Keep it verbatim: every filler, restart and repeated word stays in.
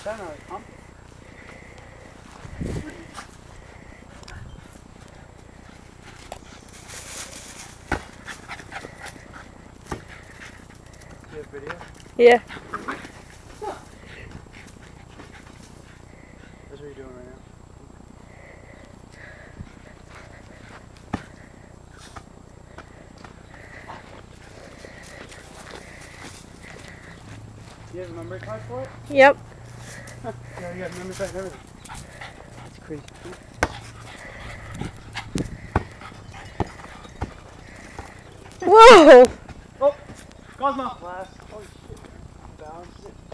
That's not a compass. You have video? Yeah. That's what you're doing right now. You have a memory card for it? Yep. Yeah, you got a memory card and everything. That's crazy. Whoa! Oh! Cosmo! Glass. Oh shit. Balance it.